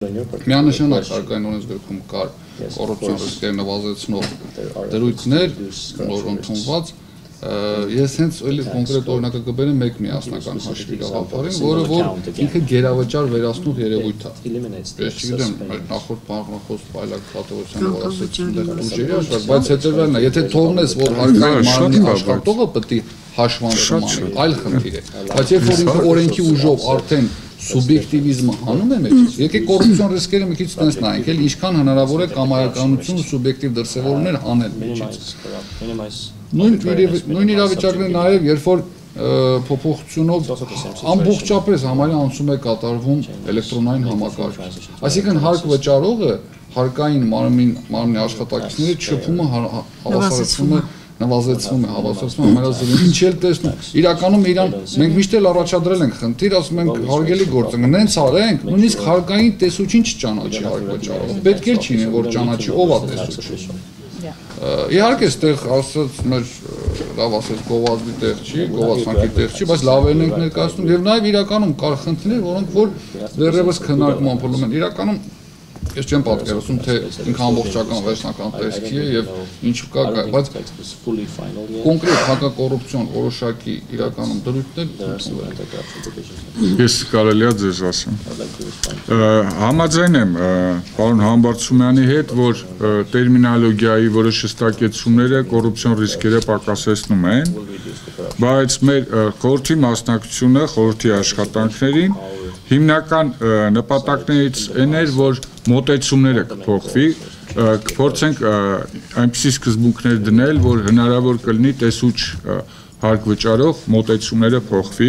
Միանշանակ հարկային օրենսգրքում կար կոռուպցիոն ռիսկերի նվազեցնող դրույթներ, նոր ընդունված ես հենց կոնկրետ օրինակը կբերեմ մեկ միասնական հաշվի գաղափարին, որը որ ինքը գերավճար վերացնող երևույթ է։ Ես չգիտեմ, նախորդ բանախոս Պայլակ Փաթեոսյանը ասացին ուժերի հաշվարկ, բայց հետևյալն է, եթե թողնես, որ հարկային մարմնի աշխատողը պետք է հաշվանդրում անի, այլ խնդիր է։ Բայց երբ որ ինքը օրենքի ուժով արդեն սուբյեկտիվիզմը հանում է մեջից, եկեք կոռուպցիոն ռիսկերը մի քիչ տենց նայենք, էլ ինչքան հնարավոր է կամայականություն ու սուբյեկտիվ դրսևորումներ անել մեջից։ Նույն իրավիճակն է նաև, երբ որ փոփոխությունով ամբողջապես համարյա անցում է կատարվում էլեկտրոնային համակարգ։ Այսինքն հարկ վճարողը հարկային մարմնի աշխատակիցների շփումը հավասարեցվում է ամենազրույցը, ինչ էլ տեսնում, իրականում իրան մենք միշտ էլ առաջադրել ենք խնդիր, ասում ենք հարգելի գործ, նենց արենք, նույնիսկ հարկային տեսուչին չճանաչի հարկ վճարողը, պետք է չինի, որ ճանաչի, ով է տեսուչ։ Իհարկե այստեղ ասած մեր լավ ասած գովազդի տեղ չի, գովազդանքի տեղ չի, բայց լավերն ենք ներկայացնում եւ նաեւ իրականում կար խնդիրներ, որոնք որ դեռևս քննարկման փուլում են։ Իրականում ես չեմ պատկերացնում, թե ինքը ամբողջական վերջնական տեսքի է եւ ինչ կա, բայց կոնկրետ հակակոռուպցիոն որոշակի իրականում դրույթներ ես կարելի է ձեզ ասեմ։ Համաձայն եմ պարոն Համբարձումյանի հետ, որ տերմինոլոգիայի որոշ հստակեցումները կոռուպցիոն ռիսկերը պակասեցնում են, բայց մեր խորհրդի մասնակցությունը խորհրդի աշխատանքներին հիմնական նպատակներից այն էր, որ մոտեցումները կփոխվի, կփորձենք այնպիսի սկզբունքներ դնել, որ հնարավոր կլինի տեսուչ հարկ վճարող մոտեցումները փոխվի։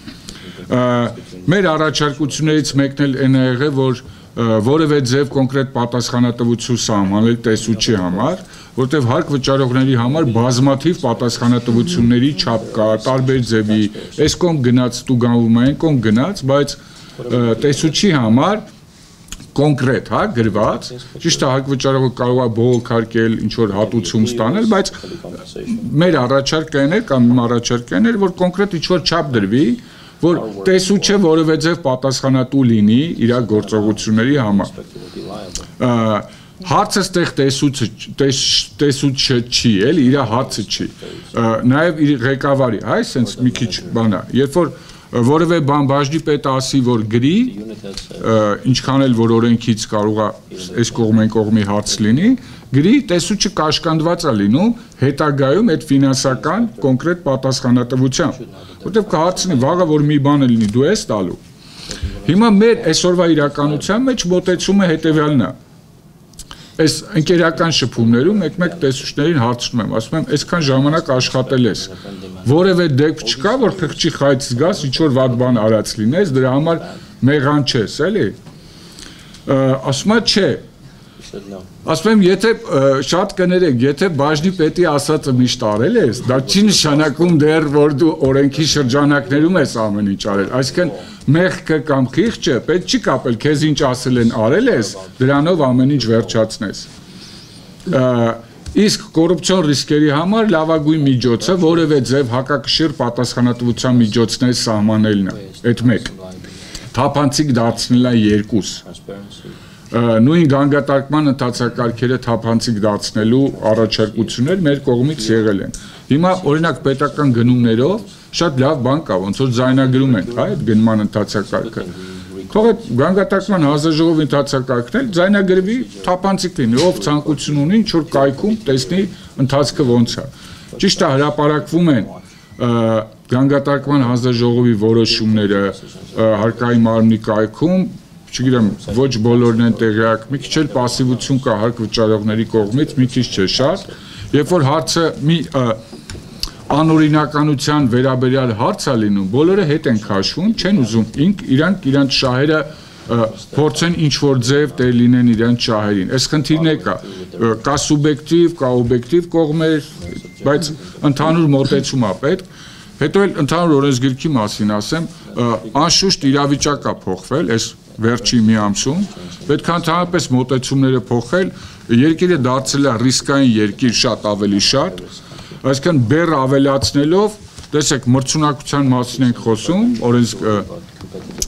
Մեր առաջարկություններից մեկն էլ այն է եղել, որ որևէ ձև կոնկրետ պատասխանատվություն սահմանել տեսուչի համար, որտեղ հարկ վճարողների համար բազմաթիվ պատասխանատվությունների չափ կա, տարբեր ձևի, այս կողմ գնաց տուգանվում է, այն կողմ գնաց, բայց տեսուչի համար կոնկրետ, հա, գրված, ճիշտ է հարկ վճարողը կարող է բողոքարկել, ինչ որ հատուցում ստանել, բայց մեր առաջարկն էր կամ իմ առաջարկն էր, որ կոնկրետ ինչ որ չափ դրվի, որ տեսուչը որևէ ձև պատասխանատու լինի իր գործողությունների համար։ Հարցը ստեղ տեսուչը չի, էլի, իր հարցը չի։ Նաև իր ղեկավարի, հա, այսպես մի քիչ բան է, երբ որ որևէ բան բաժնի պետ ասի, որ գրի, ինչքան էլ որ օրենքից կարող է այս կողմեն կողմի հարց լինի, գրի, տեսուչը կաշկանդված է լինում հետագայում այդ ֆինանսական կոնկրետ պատասխանատվությամբ, որտեղ կհարցնի վաղը որ մի բան լինի, դու ես տալու։ Հիմա մեր այսօրվա իրականության մեջ մոտեցումը հետևյալն է։ Այս ընկերական շփումներում մեկ-մեկ տեսուչներին հարցնում եմ, ասում եմ, այսքան ժամանակ աշխատել ես, որևէ դեպք չկա, որ խղճի խայծ զգաս, ինչ-որ վատ բան արած լինես, դրա համար մեղան չես, էլի։ Ասում է, չէ։ Ասում եմ, եթե շատ կներեք, եթե բաժնի պետի ասածը միշտ արել ես, դա չի նշանակում դեռ, որ դու օրենքի շրջանակներում ես ամեն ինչ արել, այսինքն մեղքը կամ խիղճը պետք չի կապել, քեզ ինչ ասել են արել ես, դրանով ամեն ինչ վերջացնես։ Իսկ կոռուպցիոն ռիսկերի համար լավագույն միջոցը որևէ ձև հակակշիռ պատասխանատվության միջոցներ սահմանելն է, այդ մեկ։ Թափանցիկ դարձնելն է երկուս։ Նույն գանգատարկման ընթացակարգերը թափանցիկ դարձնելու առաջարկություններ մեր կողմից եղել են։ Հիմա օրինակ պետական գնումներով շատ լավ բան կա, ոնց որ ձայնագրում են, հա, այդ գնման ընթացակարգը։ Թող այդ գանգատարկման հանձնաժողովի ընթացակարգն էլ ձայնագրվի, թափանցիկ լինի, ով ցանկություն ունի, ինչ որ կայքում տեսնի ընթացքը ոնց է։ Ճիշտ է, հրապարակվում են գանգատարկման հանձնաժողովի որոշումները հարկային մարմնի կայքում, չգիտեմ, ոչ բոլորն են տեղյակ, մի քիչ էլ պասիվություն կա հարկ վճարողների կողմից, մի քիչ չէ շատ, երբ որ հարցը մի անօրինականության վերաբերյալ հարց է լինում, բոլորը հետ են քաշվում, չեն ուզում իրանք շահերը փորձեն ինչ-որ ձև տեղ լինեն իրանք շահերին, այս խնդիրն է կա սուբյեկտիվ, կա օբյեկտիվ կողմեր, բայց ընդհանուր մոտեցում է պետք, հետո էլ ընդհանուր օրենսգիրքի մասին ասեմ, անշուշտ իրավիճակ է փոխվել, այս վերջի մի ամսում, պետք է ընդհանրապես մոտեցումները փոխել, երկիրը դարձել է ռիսկային երկիր շատ ավելի շատ, այսինքն բեռ ավելացնելով, տեսեք, մրցունակության մասին ենք խոսում,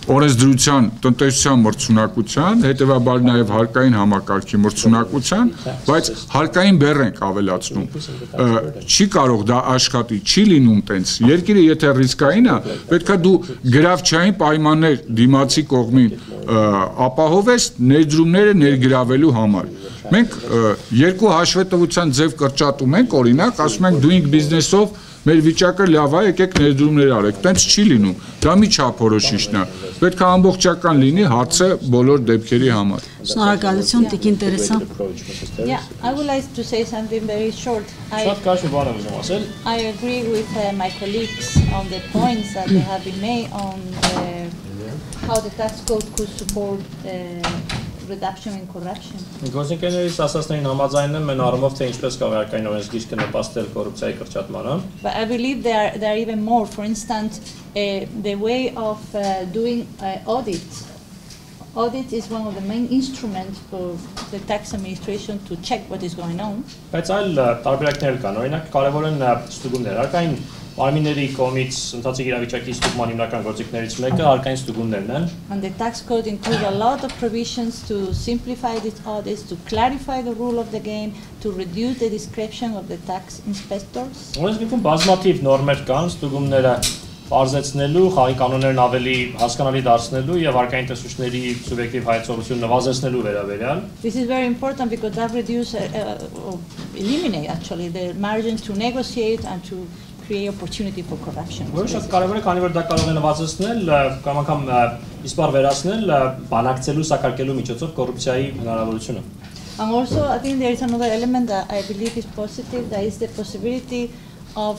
օրենսդրության, տնտեսության մրցունակության, հետևաբար նաև հարկային համակարգի մրցունակության, բայց հարկային բեռ ենք ավելացնում։ Չի կարող դա աշխատի, չի լինում տենց։ Երկիրը եթե ռիսկային է, պետք է դու գրավչային պայմաններ դիմացի կողմին ապահովես ներդրումները ներգրավելու համար։ Մենք երկու հաշվետվության ձև կրճատում ենք, օրինակ, ասում ենք doing business-ով մեր վիճակը լավ է, եկեք ներդրումներ արեք, տենց չի լինում, դա մի չափորոշիչն է, պետք է ամբողջական լինի հարցը բոլոր դեպքերի համար։ Շնորհակալություն, Տիկին Տերեսան։ Yeah, I would like to say something very short. I agree with my colleagues on the points that they have been made on how the tax code could support reduction in corruption. Գործընկերներից ասածներին համաձայնում եմ այն առումով, թե ինչպես կարող է հարկային օրենսգիրքը նպաստել կոռուպցիայի կրճատմանը։ But I believe there are even more. For instance, the way of doing audits. Audit is one of the main instruments for the tax administration to check what is going on. Բայց այլ տարբերակներ կան, օրինակ կարևոր են ստուգումներ, հարկային մարմինների կողմից ընթացիկ իրավիճակի ստուգման հիմնական գործիքներից մեկը հարկային ստուգումներն են։ And the tax code includes a lot of provisions to simplify these audits, to clarify the rule of the game, to reduce the discretion of the tax inspectors. Օրենսգիրքում բազմաթիվ նորմեր կան ստուգումները բարձեցնելու, խաղի կանոններն ավելի հասկանալի դարձնելու եւ հարկային տեսուչների սուբյեկտիվ հայեցողություն նվազեցնելու վերաբերյալ։ This is very important because that eliminate actually the margin to negotiate and to create opportunity for corruption. Որոշ կարևոր է, քանի որ դա կարող է նվազեցնել կամ անգամ իսպար վերացնել բանակցելու, սակարկելու միջոցով կոռուպցիայի հնարավորությունը։ And also, I think there is another element that I believe is positive. That is the possibility of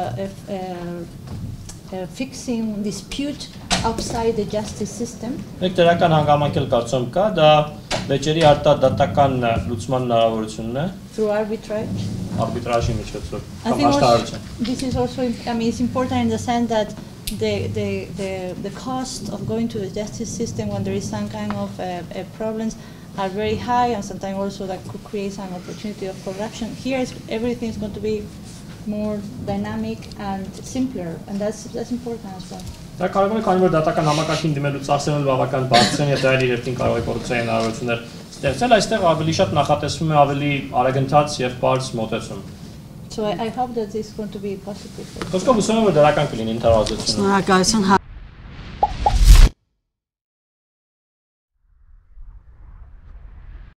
fixing dispute outside the justice system. Մեկ դրական հանգամանքել կարծում կա, դա վեճերի արտադատական լուծման հնարավորությունն է։ Through arbitrage. Arbitrage-ի միջոցով։ I think also, this is also, I mean, it's important in the sense that the cost of going to the justice system when there is some kind of problems are very high, and sometimes also that could create some opportunity of corruption. Here, everything is going to be more dynamic and simpler, and that's important as well. Դա կարող է, քանի որ դատական համակարգին դիմելու ծախսերն բավական բարձր են, եւ դա իր երթին կարող է կոռուպցիայի հնարավորություններ ստեղծել, այստեղ ավելի շատ նախատեսվում է ավելի արագընթաց եւ բարձ մոտեցում։ So I hope that this is going to be positive. Խոսքով ուսում եմ, որ դրական կլինի ընդհանրացում։ Շնորհակալություն։